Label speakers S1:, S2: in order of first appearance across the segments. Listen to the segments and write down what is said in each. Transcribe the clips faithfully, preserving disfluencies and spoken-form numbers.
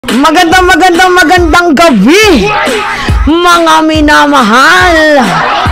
S1: Magandang magandang magandang gabi, mga minamahal.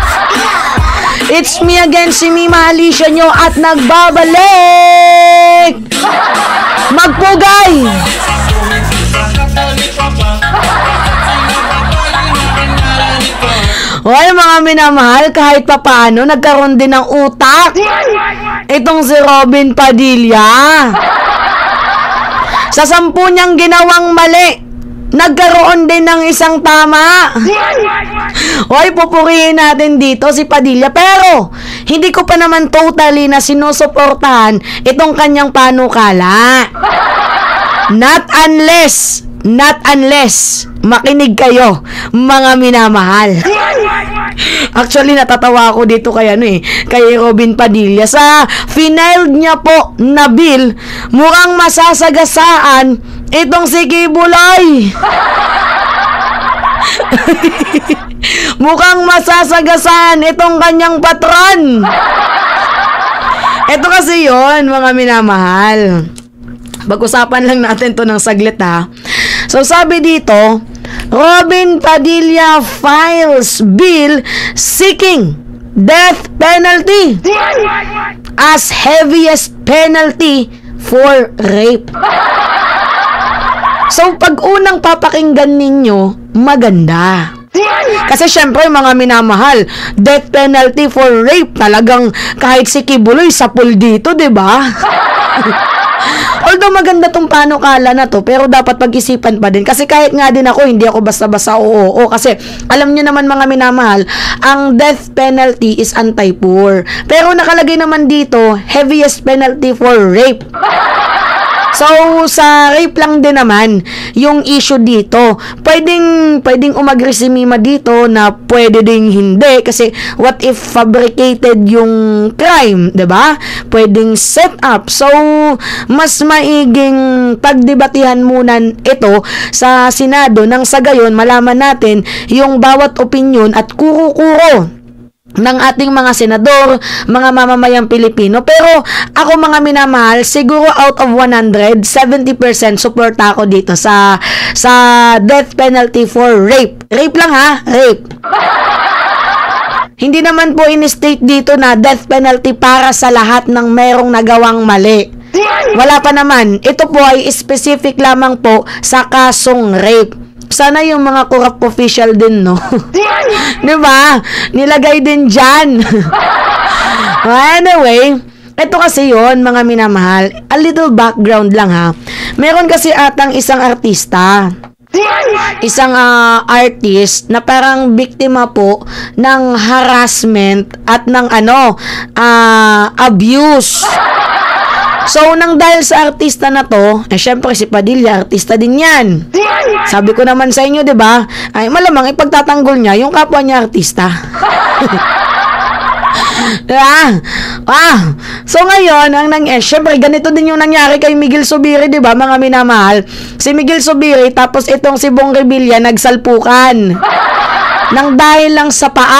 S1: It's me again, si Mima Alicia nyo at nagbabalik magpugay. Hoy mga minamahal, kahit papaano nagkaroon din ng utak itong si Robin Padilla. Sa sampu niyang ginawang mali, nagkaroon din ng isang tama. Hoy, pupurihin natin dito si Padilla. Pero, hindi ko pa naman totally na sinusuportahan itong kanyang panukala. Not unless, not unless, makinig kayo, mga minamahal. Actually, natatawa ako dito kay ano eh, kay Robin Padilla. Sa final niya po na bill, mukhang masasagasaan itong si Kibuloy. Mukhang masasagasaan itong kanyang patron. Ito kasi yon, mga minamahal. Pag-usapan lang natin to ng saglit ha. So sabi dito, Robin Padilla files bill seeking death penalty as heaviest penalty for rape. So pag unang papakinggan ninyo, maganda. Kasi syempre mga minamahal, death penalty for rape, talagang kahit si Kibuloy sapul dito, 'di ba? Although maganda tong panukala na to, pero dapat pag-isipan pa din. Kasi kahit nga din ako, hindi ako basta-basta oo, oo. Kasi alam nyo naman mga minamahal, ang death penalty is anti-poor. Pero nakalagay naman dito, heaviest penalty for rape. So, sa rape lang din naman yung issue dito. Pwedeng, pwedeng umagri si Mima dito na pwede ding hindi. Kasi, what if fabricated yung crime, 'di ba? Pwedeng set up. So, mas maiging pagdebatihan muna ito sa Senado nang sa gayon malaman natin yung bawat opinyon at kuro-kuro ng ating mga senador, mga mamamayang Pilipino. Pero ako mga minamahal, siguro out of one hundred, seventy percent support ako dito sa sa death penalty for rape. Rape lang ha, rape. Hindi naman po in-state dito na death penalty para sa lahat ng merong nagawang mali. Wala pa naman. Ito po ay specific lamang po sa kasong rape. Sana yung mga corrupt official din, no? Diba? Nilagay din dyan. Anyway, ito kasi yon mga minamahal. A little background lang ha. Meron kasi atang isang artista. Isang uh, artist na parang biktima po ng harassment at ng ano, uh, abuse. So, nang dahil sa artista na to, eh, syempre si Padilla, artista din yan. Sabi ko naman sa inyo, 'di ba? Ay malamang ipagtatanggol niya yung kapwa niya artista. Diba? Ah, so ngayon, ang nang eh, syempre ganito din yung nangyari kay Miguel Zubiri, 'di ba, mga minamahal? Si Miguel Zubiri tapos itong si Bong Revilla nagsalpukan. Nang dahil lang sa paa.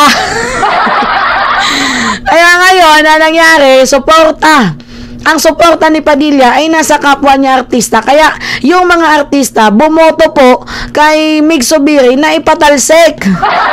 S1: Kaya ngayon, ang nangyari, suporta. Ang suporta ni Padilla ay nasa kapwa niya artista. Kaya yung mga artista bumoto po kay Mig Zubiri na ipatalsik.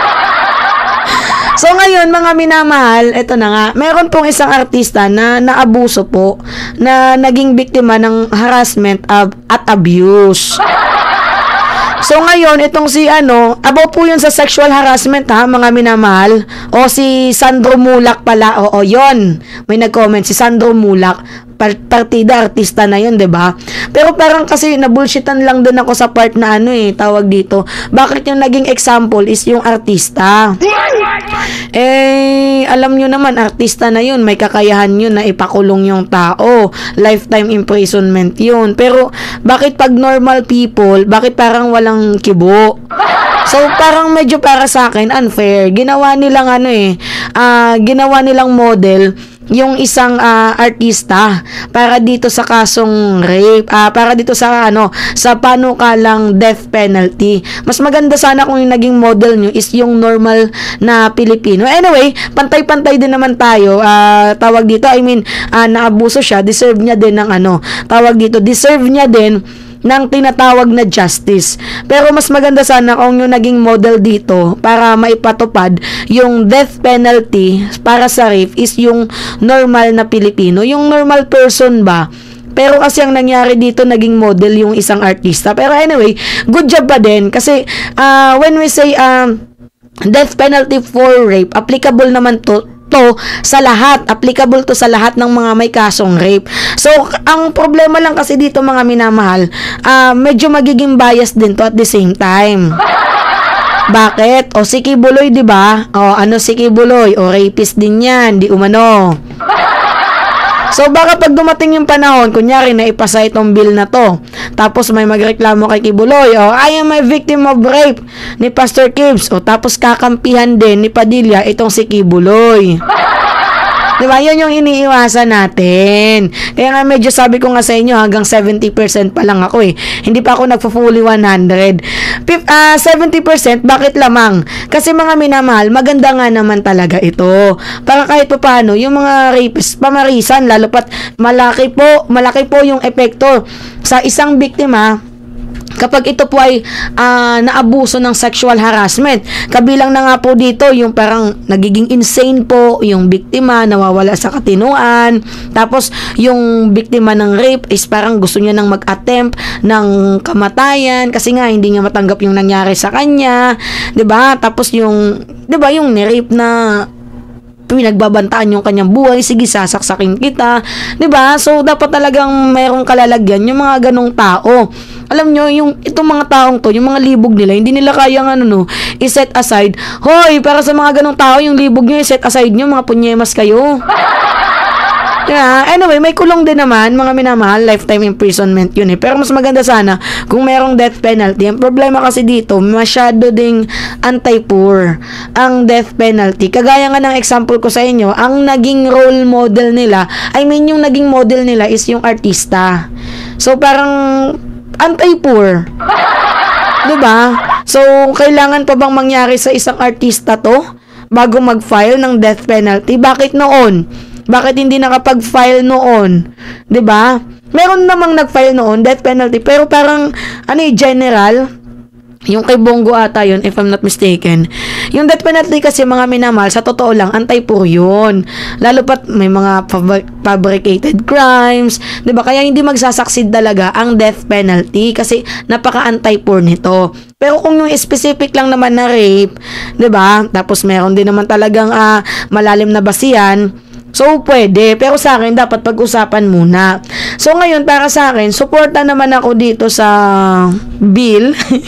S1: So ngayon mga minamahal, eto na nga, meron pong isang artista na naabuso po, na naging biktima ng harassment at abuse. So ngayon, itong si ano, about po yun sa sexual harassment ha, mga minamahal. O si Sandro Mulak pala, oo yon. May nag-comment, si Sandro Mulak, partida artista na yun, 'di ba? Pero parang kasi nabullshitan lang din ako sa part na ano eh, tawag dito. Bakit yung naging example is yung artista? Eh, alam nyo naman, artista na yun, may kakayahan yun na ipakulong yung tao. Lifetime imprisonment yun. Pero, bakit pag normal people, bakit parang walang kibo? So, parang medyo para sa akin, unfair. Ginawa nilang ano eh, uh, ginawa nilang model yung isang uh, artista para dito sa kasong rape, uh, para dito sa ano, sa panukalang death penalty. Mas maganda sana kung yung naging model nyo is yung normal na Pilipino. Anyway, pantay-pantay din naman tayo. Uh, tawag dito, I mean, uh, naabuso siya, deserve niya din ng ano, tawag dito, deserve niya din ng tinatawag na justice. Pero mas maganda sana kung yung naging model dito para maipatupad yung death penalty para sa rape is yung normal na Pilipino, yung normal person ba. Pero kasi ang nangyari dito, naging model yung isang artista. Pero anyway, good job pa din. Kasi uh, when we say um, death penalty for rape, applicable naman to to sa lahat. Applicable to sa lahat ng mga may kasong rape. So, ang problema lang kasi dito mga minamahal, uh, medyo magiging bias din to at the same time. Bakit? O si Kibuloy, di ba? O ano si Kibuloy? O rapist din yan, di umano. So, baka pag dumating yung panahon, kunyari na ipasa itong bill na to, tapos may magreklamo kay Kibuloy, o, I am a victim of rape ni Pastor Kibs, o, tapos kakampihan din ni Padilla itong si Kibuloy. Diba? Yun yung iniiwasan natin. Kaya nga medyo sabi ko nga sa inyo, hanggang seventy percent pa lang ako eh. Hindi pa ako nagpo-fully one hundred. Uh, seventy percent, bakit lamang? Kasi mga minamahal, maganda nga naman talaga ito. Para kahit pa paano, yung mga rapists, pamarisan, lalo pat malaki po, malaki po yung epekto sa isang biktima kapag ito po ay uh, naabuso ng sexual harassment. Kabilang na nga po dito yung parang nagiging insane po yung biktima, nawawala sa katinuan. Tapos yung biktima ng rape is parang gusto niya nang mag-attempt ng kamatayan kasi nga hindi niya matanggap yung nangyari sa kanya, 'di ba? Tapos yung 'di ba yung ni-rape na pinagbabantaan yung kanyang buhay, sige sasaksakin kita, 'di ba? So dapat talagang mayroong kalalagyan yung mga ganong tao. Alam nyo, yung itong mga taong to, yung mga libog nila, hindi nila kayang ano no, i-set aside. Hoy, para sa mga ganong tao, yung libog nyo, i-set aside nyo, mga punyemas kayo. Yeah, anyway, may kulong din naman, mga minamahal, lifetime imprisonment yun eh. Pero mas maganda sana kung merong death penalty. Ang problema kasi dito, masyado ding anti-poor ang death penalty. Kagaya nga ng example ko sa inyo, ang naging role model nila, I mean yung naging model nila is yung artista. So parang anti-poor. Diba? So, kailangan pa bang mangyari sa isang artista to bago mag-file ng death penalty? Bakit noon? Bakit hindi nakapag-file noon? Diba? Meron namang nag-file noon, death penalty, pero parang, ano eh, general, yung kay Bongo ata yun, if I'm not mistaken. Yung death penalty kasi mga minamahal, sa totoo lang, anti-poor yun. Lalo pat may mga fabricated crimes, diba? Kaya hindi magsasucceed talaga ang death penalty kasi napaka-anti-poor nito. Pero kung yung specific lang naman na rape, diba? Tapos meron din naman talagang uh, malalim na basihan, so, pwede. Pero sa akin, dapat pag-usapan muna. So, ngayon, para sa akin, suporta naman ako dito sa bill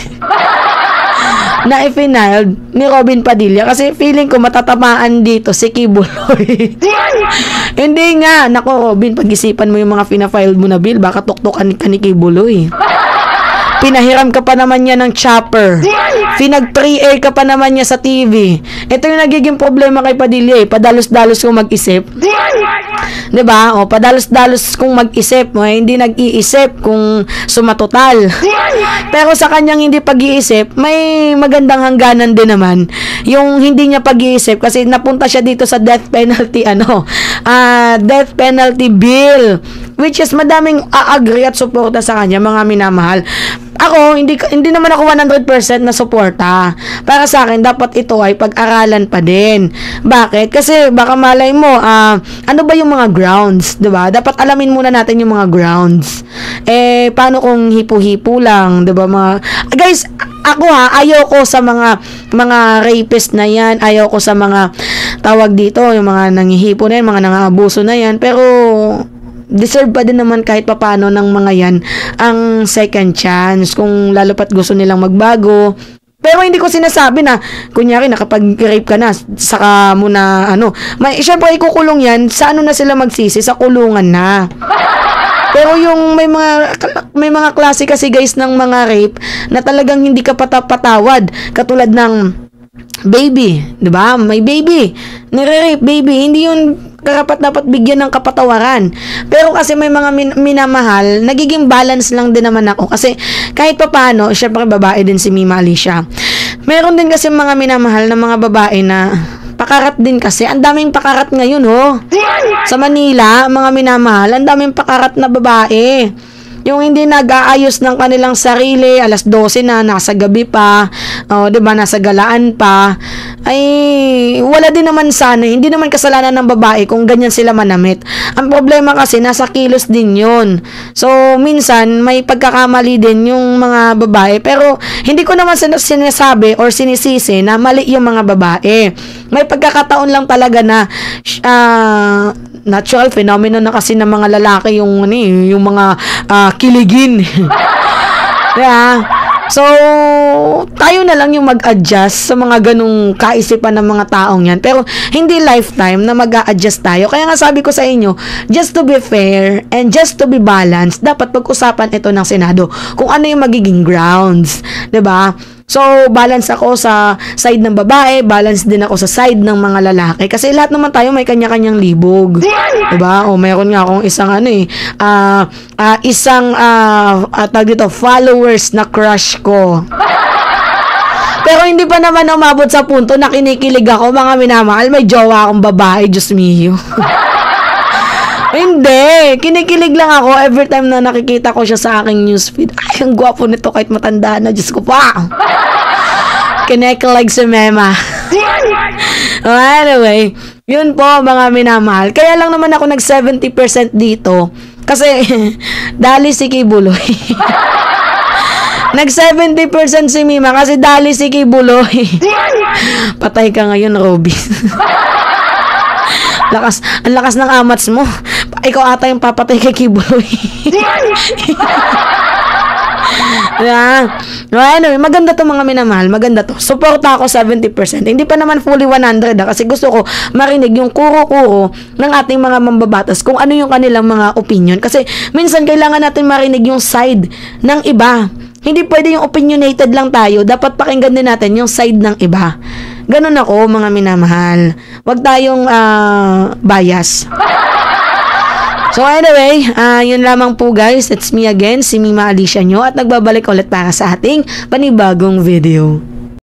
S1: na i-finaled ni Robin Padilla. Kasi feeling ko matatamaan dito si Kibuloy. Hindi nga. Nako, Robin, pag-isipan mo yung mga fina-file mo na bill, baka tuktukan ka ni Kibuloy. Pinahiram ka pa naman niya ng chopper. Pinag-pre-air ka pa naman niya sa T V. Ito yung nagiging problema kay Padilla eh. Padalos-dalos kong mag-isip. Diba? O, padalos-dalos kong mag-isip. O, hindi nag-iisip kung sumatotal. Pero sa kanyang hindi pag-iisip, may magandang hangganan din naman. Yung hindi niya pag-iisip kasi napunta siya dito sa death penalty, ano, uh, death penalty bill. Which is madaming a-agree at suporta sa kanya, mga minamahal. Ako, hindi hindi naman ako one hundred percent na suporta. Para sa akin, dapat ito ay pag-aralan pa din. Bakit? Kasi baka malay mo, uh, ano ba yung mga grounds, 'di ba? Dapat alamin muna natin yung mga grounds. Eh, paano kung hipo-hipo lang, 'di ba? Mga guys, ako ha, ayoko sa mga mga rapist na yan, ayoko sa mga tawag dito, yung mga nangihipo na yan, mga nangaabuso na yan, pero deserve pa din naman kahit papano ng mga yan ang second chance kung lalo pat gusto nilang magbago. Pero hindi ko sinasabi na kunyari nakapag-rape ka na saka mo na ano, may syempre ikukulong yan, sa ano na sila magsisi, sa kulungan na. Pero yung may mga may mga klase kasi guys ng mga rape na talagang hindi ka patapatawad, katulad ng baby, 'di ba? May baby, nire-rape baby, hindi yun karapat dapat bigyan ng kapatawaran. Pero kasi may mga min- minamahal, nagiging balance lang din naman ako. Kasi kahit pa paano, syempre babae din si Mima Alicia. Meron din kasi mga minamahal na mga babae na pakarat din kasi. Ang daming pakarat ngayon, oh. Sa Manila, mga minamahal, ang daming pakarat na babae. yung hindi nag-aayos ng kanilang sarili, alas dose na, nasa gabi pa, oh, 'di ba, nasa galaan pa, ay wala din naman sana, hindi naman kasalanan ng babae kung ganyan sila manamit. Ang problema kasi nasa kilos din 'yun. So minsan may pagkakamali din yung mga babae, pero hindi ko naman sin- sinasabi or sinisisi na mali yung mga babae. May pagkakataon lang talaga na uh, natural phenomenon na kasi ng mga lalaki yung ano, yung mga uh, kiligin. Yeah. So, tayo na lang yung mag-adjust sa mga ganung kaisipan ng mga taong yan. Pero, hindi lifetime na mag-a-adjust tayo. Kaya nga sabi ko sa inyo, just to be fair and just to be balanced, dapat pag-usapan ito ng Senado kung ano yung magiging grounds. 'Di ba? So, balance ako sa side ng babae, balance din ako sa side ng mga lalaki. Kasi lahat naman tayo may kanya-kanyang libog. Diba? O, mayroon nga akong isang ano eh, uh, uh, isang, uh, uh, tag dito, followers na crush ko. Pero hindi pa naman umabot sa punto na kinikilig ako, mga minamahal, may jowa akong babae, Diyos mio. Hindi, kinikilig lang ako every time na nakikita ko siya sa aking newsfeed. Ay, ang gwapo nito kahit matanda na, Diyos ko pa. Kinikilig si Mema. Anyway, yun po mga minamahal. Kaya lang naman ako nag seventy percent dito kasi dali si Kibuloy. Nag seventy percent si Mima kasi dali si Kibuloy. Patay ka ngayon, Robby. Lakas, ang lakas ng amats mo. Ikaw ata yung papatay kay Kibuloy. Yeah. No, anyway, maganda to mga minamahal, maganda to. Suporta ako seventy percent. Hindi pa naman fully one hundred ah, kasi gusto ko marinig yung kuro-kuro ng ating mga mambabatas kung ano yung kanilang mga opinion. Kasi minsan kailangan natin marinig yung side ng iba. Hindi pwede yung opinionated lang tayo. Dapat pakinggan din natin yung side ng iba. Ganun ako, mga minamahal. Huwag tayong uh, bias. So anyway, uh, yun lamang po guys. It's me again, si Mima Alicia nyo. At nagbabalik ulit para sa ating panibagong video.